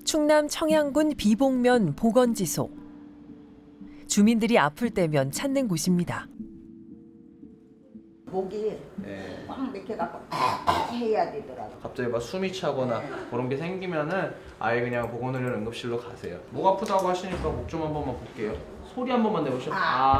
충남 청양군 비봉면 보건지소. 주민들이 아플 때면 찾는 곳입니다. 목이 꽉 막혀갖고 해야 되더라고. 갑자기 막 숨이 차거나 그런 게 생기면은 아예 그냥 보건의료 응급실로 가세요. 목 아프다고 하시니까 목 좀 한 번만 볼게요. 소리 한 번만 내보시죠.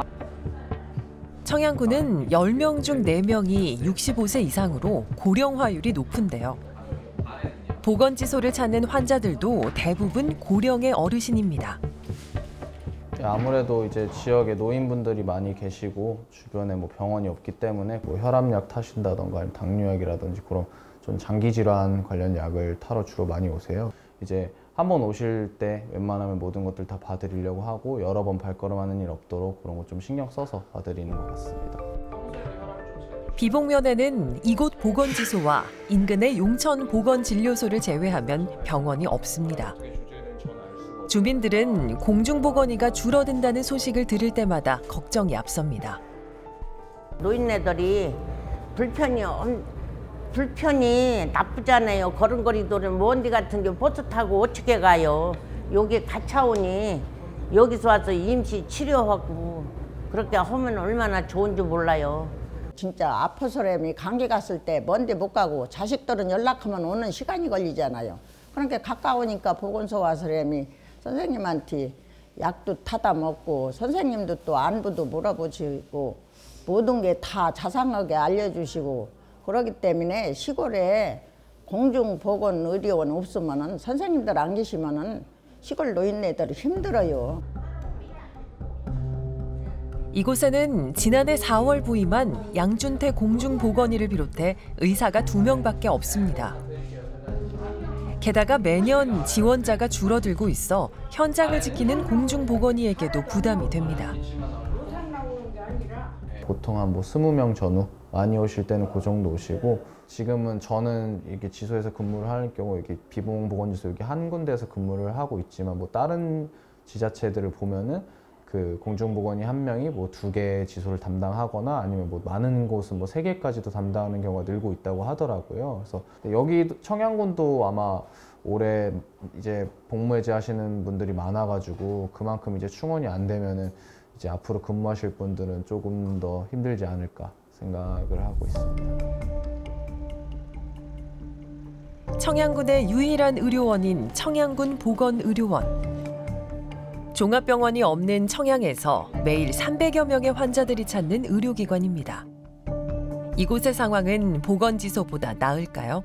청양군은 10명 중 4명이 65세 이상으로 고령화율이 높은데요. 보건지소를 찾는 환자들도 대부분 고령의 어르신입니다. 아무래도 이제 지역에 노인분들이 많이 계시고 주변에 뭐 병원이 없기 때문에 뭐 혈압약 타신다던가 아니면 당뇨약이라든지 그런 좀 장기 질환 관련 약을 타러 주로 많이 오세요. 이제 한번 오실 때 웬만하면 모든 것들 다 봐드리려고 하고 여러 번 발걸음하는 일 없도록 그런 거 좀 신경 써서 봐드리는 것 같습니다. 비봉면에는 이곳 보건지소와 인근의 용천 보건진료소를 제외하면 병원이 없습니다. 주민들은 공중보건의가 줄어든다는 소식을 들을 때마다 걱정이 앞섭니다. 노인네들이 불편이 나쁘잖아요. 걸음걸이들은 먼지 같은 게 버스 타고 어떻게 가요. 여기 가차오니 여기서 와서 임시 치료하고 그렇게 하면 얼마나 좋은지 몰라요. 진짜 아파서라면 감기 갔을 때 먼데 못 가고 자식들은 연락하면 오는 시간이 걸리잖아요. 그러니까 가까우니까 보건소 와서라면 선생님한테 약도 타다 먹고 선생님도 또 안부도 물어보시고 모든 게 다 자상하게 알려주시고 그러기 때문에 시골에 공중보건의료원 없으면은 선생님들 안 계시면은 시골 노인네들이 힘들어요. 이곳에는 지난해 4월 부임한 양준태 공중보건의를 비롯해 의사가 2명밖에 없습니다. 게다가 매년 지원자가 줄어들고 있어 현장을 지키는 공중보건의에게도 부담이 됩니다. 보통 한 20명 전후 많이 오실 때는 그 정도 오시고 지금은 저는 이렇게 지소에서 근무를 하는 경우 이렇게 비봉보건지소 여기 한 군데에서 근무를 하고 있지만 뭐 다른 지자체들을 보면은 그 공중보건의 한 명이 뭐 2개 지소를 담당하거나 아니면 뭐 많은 곳은 뭐 3개까지도 담당하는 경우가 늘고 있다고 하더라고요. 그래서 여기 청양군도 아마 올해 이제 복무해제 하시는 분들이 많아가지고 그만큼 이제 충원이 안 되면은 이제 앞으로 근무하실 분들은 조금 더 힘들지 않을까 생각을 하고 있습니다. 청양군의 유일한 의료원인 청양군 보건의료원. 종합병원이 없는 청양에서 매일 300여 명의 환자들이 찾는 의료기관입니다. 이곳의 상황은 보건지소보다 나을까요?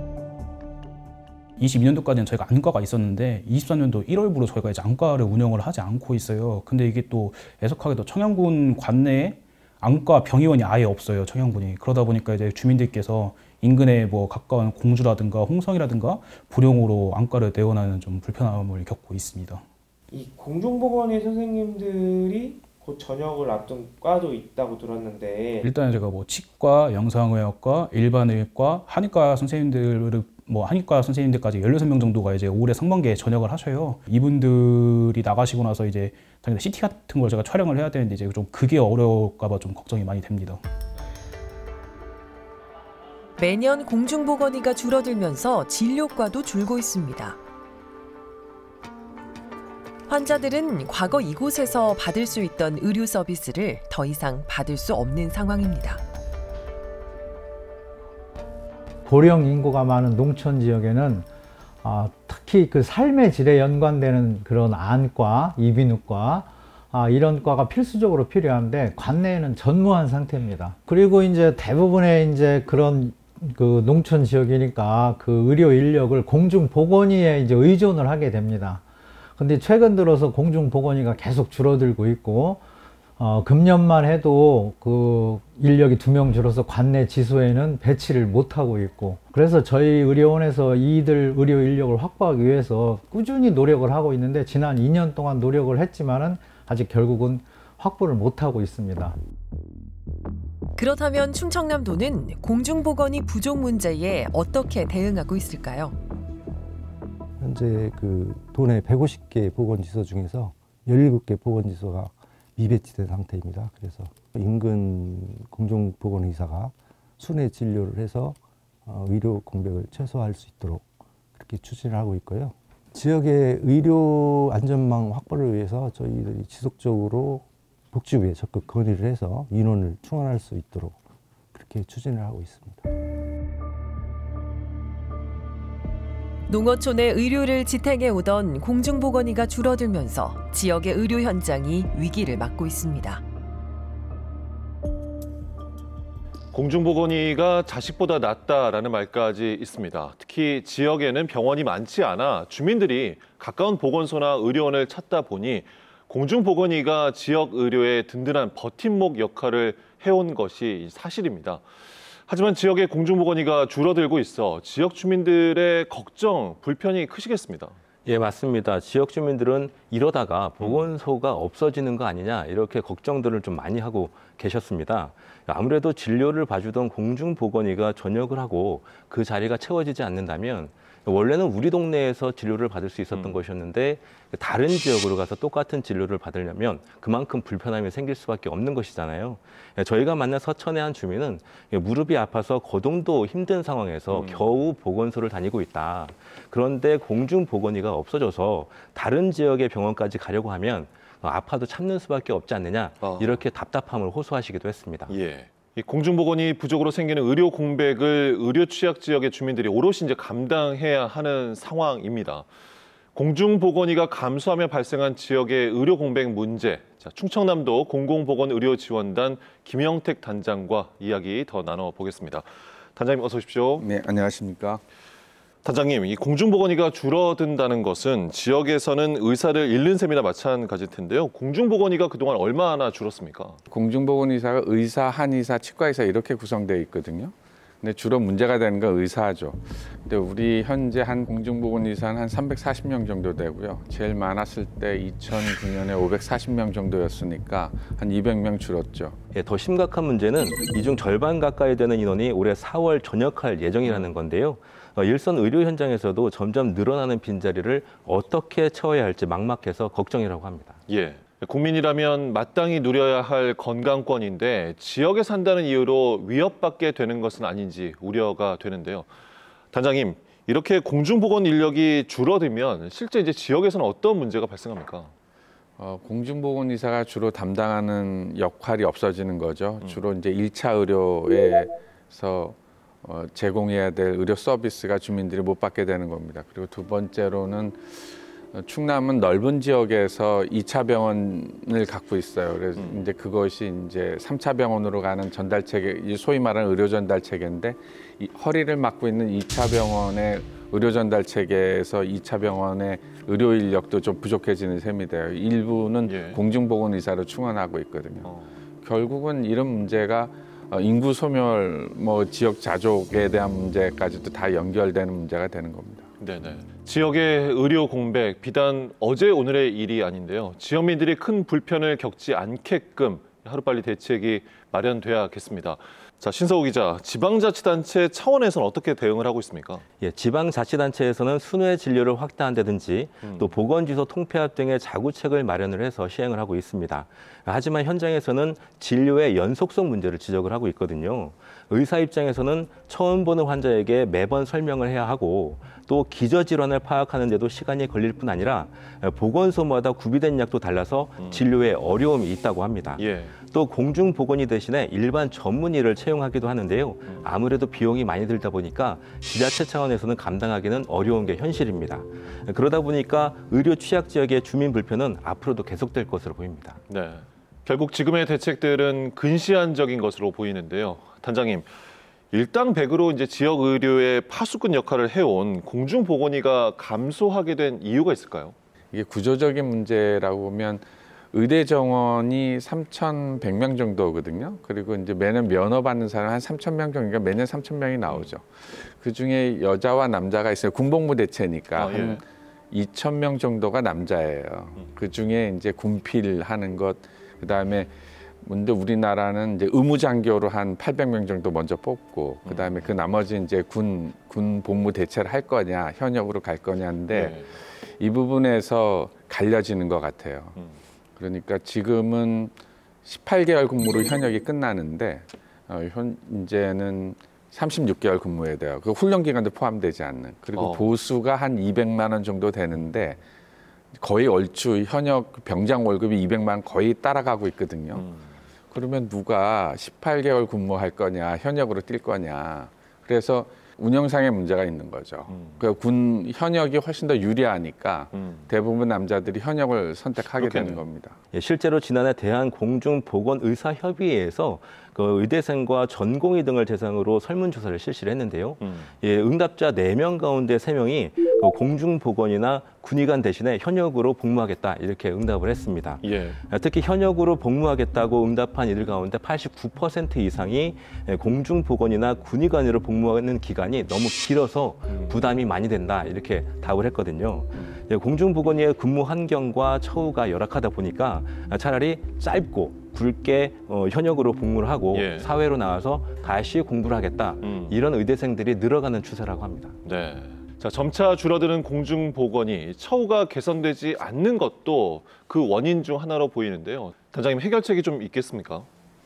22년도까지는 저희가 안과가 있었는데 23년도 1월부로 저희가 이제 안과를 운영을 하지 않고 있어요. 근데 이게 또 애석하게도 청양군 관내에 안과 병의원이 아예 없어요. 청양군이. 그러다 보니까 이제 주민들께서 인근에 뭐 가까운 공주라든가 홍성이라든가 불용으로 안과를 내원하는 좀 불편함을 겪고 있습니다. 이 공중보건의 선생님들이 곧 전역을 앞둔 과도 있다고 들었는데 일단 제가 뭐 치과, 영상의학과, 일반의과, 한의과 선생님들을 한의과 선생님들까지 16명 정도가 이제 올해 상반기에 전역을 하셔요. 이분들이 나가시고 나서 이제 당연히 CT 같은 걸 제가 촬영을 해야 되는데 이제 좀 그게 어려울까 봐 좀 걱정이 많이 됩니다. 매년 공중보건의가 줄어들면서 진료과도 줄고 있습니다. 환자들은 과거 이곳에서 받을 수 있던 의료 서비스를 더 이상 받을 수 없는 상황입니다. 고령 인구가 많은 농촌 지역에는 특히 그 삶의 질에 연관되는 그런 안과, 이비인후과 이런 과가 필수적으로 필요한데 관내에는 전무한 상태입니다. 그리고 이제 대부분의 이제 그런 그 농촌 지역이니까 그 의료 인력을 공중보건의에 이제 의존을 하게 됩니다. 근데 최근 들어서 공중보건의가 계속 줄어들고 있고 금년만 해도 그 인력이 2명 줄어서 관내 지소에는 배치를 못하고 있고 그래서 저희 의료원에서 이들 의료 인력을 확보하기 위해서 꾸준히 노력을 하고 있는데 지난 2년 동안 노력을 했지만은 아직 결국은 확보를 못하고 있습니다. 그렇다면 충청남도는 공중보건의 부족 문제에 어떻게 대응하고 있을까요? 현재 그 도내 150개 보건지소 중에서 17개 보건지소가 미배치된 상태입니다. 그래서 인근 공중보건의사가 순회 진료를 해서 의료 공백을 최소화할 수 있도록 그렇게 추진을 하고 있고요. 지역의 의료 안전망 확보를 위해서 저희들이 지속적으로 복지부에 적극 건의를 해서 인원을 충원할 수 있도록 그렇게 추진을 하고 있습니다. 농어촌의 의료를 지탱해 오던 공중보건의가 줄어들면서 지역의 의료 현장이 위기를 맞고 있습니다. 공중보건의가 자식보다 낫다라는 말까지 있습니다. 특히 지역에는 병원이 많지 않아 주민들이 가까운 보건소나 의료원을 찾다 보니 공중보건의가 지역 의료의 든든한 버팀목 역할을 해온 것이 사실입니다. 하지만 지역의 공중보건의가 줄어들고 있어 지역 주민들의 걱정, 불편이 크시겠습니다. 예, 맞습니다. 지역 주민들은 이러다가 보건소가 없어지는 거 아니냐 이렇게 걱정들을 좀 많이 하고 계셨습니다. 아무래도 진료를 봐주던 공중보건의가 전역을 하고 그 자리가 채워지지 않는다면 원래는 우리 동네에서 진료를 받을 수 있었던 것이었는데 다른 지역으로 가서 똑같은 진료를 받으려면 그만큼 불편함이 생길 수밖에 없는 것이잖아요. 저희가 만난 서천의 한 주민은 무릎이 아파서 거동도 힘든 상황에서 겨우 보건소를 다니고 있다. 그런데 공중보건의가 없어져서 다른 지역의 병원까지 가려고 하면 아파도 참는 수밖에 없지 않느냐 이렇게 답답함을 호소하시기도 했습니다. 예. 이 공중보건의 부족으로 생기는 의료 공백을 의료 취약 지역의 주민들이 오롯이 이제 감당해야 하는 상황입니다. 공중보건의가 감소하며 발생한 지역의 의료 공백 문제. 자, 충청남도 공공보건의료지원단 김영택 단장과 이야기 더 나눠보겠습니다. 단장님 어서 오십시오. 네, 안녕하십니까. 단장님, 이 공중보건의가 줄어든다는 것은 지역에서는 의사를 잃는 셈이나 마찬가지일 텐데요. 공중보건의가 그동안 얼마나 줄었습니까? 공중보건의사가 의사, 한의사, 치과의사 이렇게 구성되어 있거든요. 근데 주로 문제가 되는 건 의사죠. 근데 우리 현재 한 공중보건의사는 한 340명 정도 되고요. 제일 많았을 때 2009년에 540명 정도였으니까 한 200명 줄었죠. 예, 더 심각한 문제는 이 중 절반 가까이 되는 인원이 올해 4월 전역할 예정이라는 건데요. 일선 의료 현장에서도 점점 늘어나는 빈자리를 어떻게 채워야 할지 막막해서 걱정이라고 합니다. 예, 국민이라면 마땅히 누려야 할 건강권인데 지역에 산다는 이유로 위협받게 되는 것은 아닌지 우려가 되는데요. 단장님, 이렇게 공중보건 인력이 줄어들면 실제 이제 지역에서는 어떤 문제가 발생합니까? 공중보건의사가 주로 담당하는 역할이 없어지는 거죠. 주로 이제 1차 의료에서 제공해야 될 의료 서비스가 주민들이 못 받게 되는 겁니다. 그리고 두 번째로는 충남은 넓은 지역에서 2차 병원을 갖고 있어요. 그래서 이제 그것이 이제 3차 병원으로 가는 전달 체계, 소위 말하는 의료 전달 체계인데 이 허리를 막고 있는 2차 병원의 의료 전달 체계에서 2차 병원의 의료 인력도 좀 부족해지는 셈이 돼요. 일부는 공중보건 의사로 충원하고 있거든요. 결국은 이런 문제가 인구 소멸, 지역 자족에 대한 문제까지도 다 연결되는 문제가 되는 겁니다. 네네. 지역의 의료 공백, 비단 어제 오늘의 일이 아닌데요. 지역민들이 큰 불편을 겪지 않게끔 하루빨리 대책이 마련돼야겠습니다. 자, 신서우 기자, 지방자치단체 차원에서는 어떻게 대응을 하고 있습니까? 예, 지방자치단체에서는 순회 진료를 확대한다든지 또 보건지소 통폐합 등의 자구책을 마련을 해서 시행을 하고 있습니다. 하지만 현장에서는 진료의 연속성 문제를 지적을 하고 있거든요. 의사 입장에서는 처음 보는 환자에게 매번 설명을 해야 하고 또 기저질환을 파악하는 데도 시간이 걸릴 뿐 아니라 보건소마다 구비된 약도 달라서 진료에 어려움이 있다고 합니다. 또 공중보건의 대신에 일반 전문의를 채용하기도 하는데요. 아무래도 비용이 많이 들다 보니까 지자체 차원에서는 감당하기는 어려운 게 현실입니다. 그러다 보니까 의료 취약 지역의 주민 불편은 앞으로도 계속될 것으로 보입니다. 네, 결국 지금의 대책들은 근시안적인 것으로 보이는데요. 단장님, 일당백으로 이제 지역 의료의 파수꾼 역할을 해온 공중보건의가 감소하게 된 이유가 있을까요? 이게 구조적인 문제라고 보면 의대 정원이 3,100명 정도거든요. 그리고 이제 매년 면허 받는 사람 한 3,000명 정도니까 매년 3,000명이 나오죠. 그 중에 여자와 남자가 있어요. 군복무 대체니까 한 2,000명 정도가 남자예요. 그 중에 이제 군필하는 것, 그 다음에 근데 우리나라는 이제 의무장교로 한 800명 정도 먼저 뽑고 그다음에 그 나머지 이제 군 복무 대체를 할 거냐, 현역으로 갈 거냐인데 이 부분에서 갈려지는 것 같아요. 그러니까 지금은 18개월 근무로 현역이 끝나는데 이제는 36개월 근무해야 돼요. 그 훈련 기간도 포함되지 않는. 그리고 보수가 한 200만 원 정도 되는데 거의 얼추 현역 병장 월급이 200만 원 거의 따라가고 있거든요. 그러면 누가 18개월 근무할 거냐, 현역으로 뛸 거냐. 그래서 운영상의 문제가 있는 거죠. 그 군 현역이 훨씬 더 유리하니까 대부분 남자들이 현역을 선택하게 되는 겁니다. 예, 실제로 지난해 대한공중보건의사협의회에서 그 의대생과 전공의 등을 대상으로 설문조사를 실시를 했는데요. 예, 응답자 4명 가운데 3명이 그 공중보건이나 군의관 대신에 현역으로 복무하겠다 이렇게 응답을 했습니다. 예. 특히 현역으로 복무하겠다고 응답한 이들 가운데 89% 이상이 공중보건이나 군의관으로 복무하는 기간이 너무 길어서 부담이 많이 된다 이렇게 답을 했거든요. 공중보건의의 근무 환경과 처우가 열악하다 보니까 차라리 짧고 굵게 현역으로 복무를 하고 사회로 나와서 다시 공부를 하겠다 이런 의대생들이 늘어가는 추세라고 합니다. 네. 자, 점차 줄어드는 공중보건이 처우가 개선되지 않는 것도 그 원인 중 하나로 보이는데요. 단장님, 해결책이 좀 있겠습니까?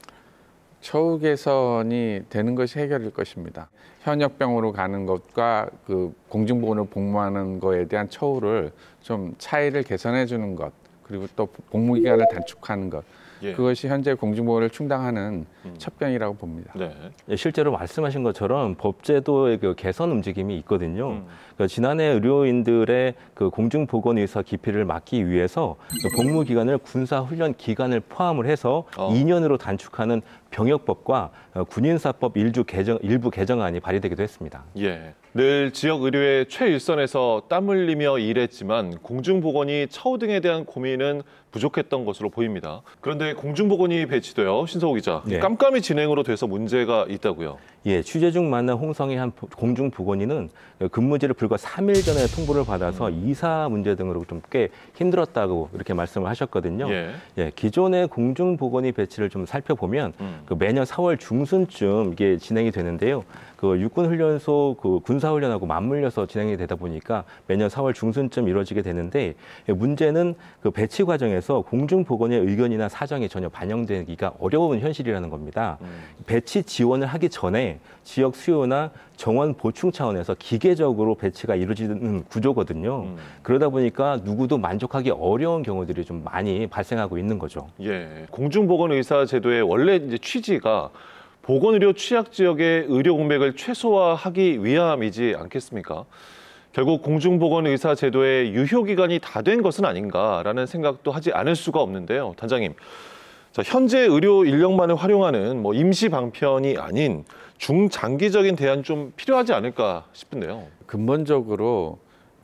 처우 개선이 되는 것이 해결일 것입니다. 현역병으로 가는 것과 그 공중보건으로 복무하는 것에 대한 처우를 좀 차이를 개선해 주는 것, 그리고 또 복무 기간을 단축하는 것. 그것이 현재 공중보건을 충당하는 첫 병이라고 봅니다. 네. 예, 실제로 말씀하신 것처럼 법제도의 그 개선 움직임이 있거든요. 그러니까 지난해 의료인들의 그 공중보건의사 기피를 막기 위해서 복무 기간을 군사훈련 기간을 포함을 해서 2년으로 단축하는 병역법과 군인사법 일부 개정안이 발의되기도 했습니다. 예. 늘 지역 의료의 최일선에서 땀 흘리며 일했지만 공중보건이 처우 등에 대한 고민은 부족했던 것으로 보입니다. 그런데 공중보건이 배치되어 신서호 기자, 깜깜이 진행으로 돼서 문제가 있다고요? 예, 취재 중 만난 홍성의 한 공중보건의는 근무지를 불과 3일 전에 통보를 받아서 이사 문제 등으로 좀 꽤 힘들었다고 이렇게 말씀을 하셨거든요. 예, 기존의 공중보건의 배치를 좀 살펴보면 그 매년 4월 중순쯤 이게 진행이 되는데요. 그 육군훈련소 그 군사훈련하고 맞물려서 진행이 되다 보니까 매년 4월 중순쯤 이루어지게 되는데 문제는 그 배치 과정에서 공중보건의 의견이나 사정이 전혀 반영되기가 어려운 현실이라는 겁니다. 배치 지원을 하기 전에 지역 수요나 정원 보충 차원에서 기계적으로 배치가 이루어지는 구조거든요. 그러다 보니까 누구도 만족하기 어려운 경우들이 좀 많이 발생하고 있는 거죠. 예, 공중보건의사 제도의 원래 이제 취지가 보건의료 취약 지역의 의료 공백을 최소화하기 위함이지 않겠습니까? 결국 공중보건의사 제도의 유효기간이 다 된 것은 아닌가라는 생각도 하지 않을 수가 없는데요. 단장님, 자, 현재 의료 인력만을 활용하는 뭐 임시 방편이 아닌 중장기적인 대안이 좀 필요하지 않을까 싶은데요. 근본적으로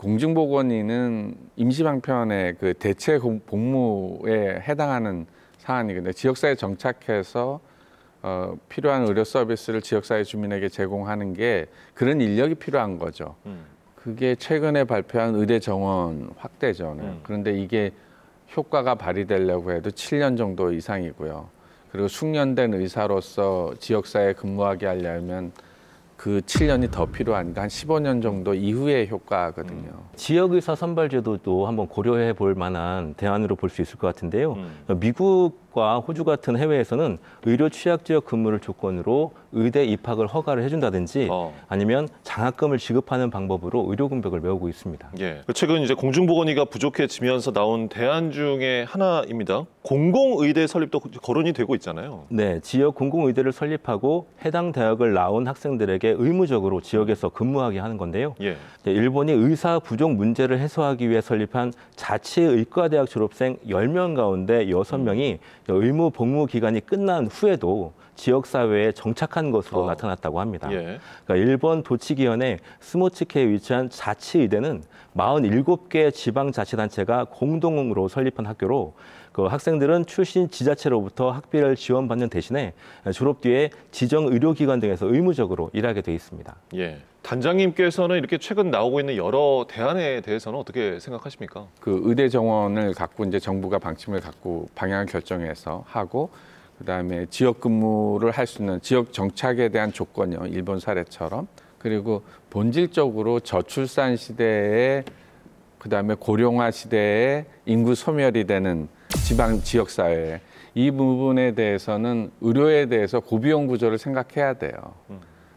공중보건의는 임시 방편의 그 대체 복무에 해당하는 사안이거든요. 지역사회에 정착해서 필요한 의료 서비스를 지역사회 주민에게 제공하는 게 그런 인력이 필요한 거죠. 그게 최근에 발표한 의대 정원 확대죠. 그런데 이게 효과가 발휘되려고 해도 7년 정도 이상이고요. 그리고 숙련된 의사로서 지역사회에 근무하게 하려면 그 7년이 더 필요하니까 한 15년 정도 이후의 효과거든요. 지역의사 선발제도도 한번 고려해 볼 만한 대안으로 볼 수 있을 것 같은데요. 미국과 호주 같은 해외에서는 의료 취약 지역 근무를 조건으로 의대 입학을 허가를 해준다든지 아니면 장학금을 지급하는 방법으로 의료 공백을 메우고 있습니다. 예, 최근 이제 공중보건의가 부족해지면서 나온 대안 중에 하나입니다. 공공의대 설립도 거론이 되고 있잖아요. 네, 지역 공공의대를 설립하고 해당 대학을 나온 학생들에게 의무적으로 지역에서 근무하게 하는 건데요. 일본이 의사 부족 문제를 해소하기 위해 설립한 자치의과대학 졸업생 10명 가운데 6명이 의무 복무 기간이 끝난 후에도 지역사회에 정착한 것으로 나타났다고 합니다. 그러니까 일본 도치기현의 스모츠케에 위치한 자치의대는 47개 지방자치단체가 공동으로 설립한 학교로 그 학생들은 출신 지자체로부터 학비를 지원받는 대신에 졸업 뒤에 지정 의료기관 등에서 의무적으로 일하게 돼 있습니다. 예, 단장님께서는 이렇게 최근 나오고 있는 여러 대안에 대해서는 어떻게 생각하십니까? 그 의대 정원을 갖고 이제 정부가 방침을 갖고 방향을 결정해서 하고 그다음에 지역 근무를 할 수 있는 지역 정착에 대한 조건이요. 일본 사례처럼. 그리고 본질적으로 저출산 시대에 그다음에 고령화 시대에 인구 소멸이 되는 지방 지역 사회 이 부분에 대해서는 의료에 대해서 고비용 구조를 생각해야 돼요.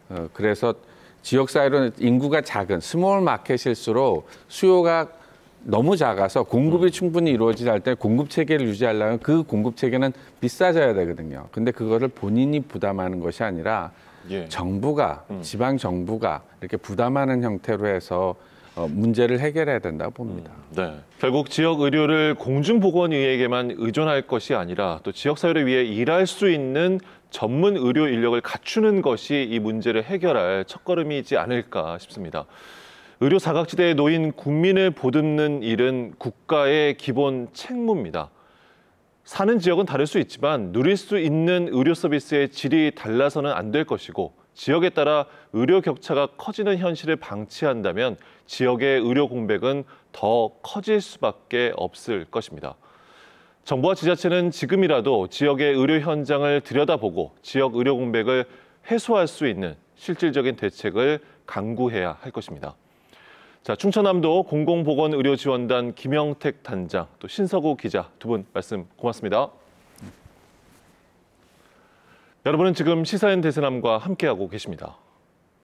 그래서 지역사회로는 인구가 작은 스몰 마켓일수록 수요가 너무 작아서 공급이 충분히 이루어지지 않을 때 공급 체계를 유지하려면 그 공급 체계는 비싸져야 되거든요. 근데 그거를 본인이 부담하는 것이 아니라 정부가, 지방 정부가 이렇게 부담하는 형태로 해서 문제를 해결해야 된다고 봅니다. 네. 결국 지역 의료를 공중보건의에게만 의존할 것이 아니라 또 지역사회를 위해 일할 수 있는 전문 의료 인력을 갖추는 것이 이 문제를 해결할 첫걸음이지 않을까 싶습니다. 의료 사각지대에 놓인 국민을 보듬는 일은 국가의 기본 책무입니다. 사는 지역은 다를 수 있지만 누릴 수 있는 의료 서비스의 질이 달라서는 안 될 것이고 지역에 따라 의료 격차가 커지는 현실을 방치한다면 지역의 의료 공백은 더 커질 수밖에 없을 것입니다. 정부와 지자체는 지금이라도 지역의 의료 현장을 들여다보고 지역 의료 공백을 해소할 수 있는 실질적인 대책을 강구해야 할 것입니다. 자, 충청남도 공공보건의료지원단 김영택 단장, 또 신서구 기자 두 분 말씀 고맙습니다. 여러분은 지금 시사인 대세남과 함께하고 계십니다.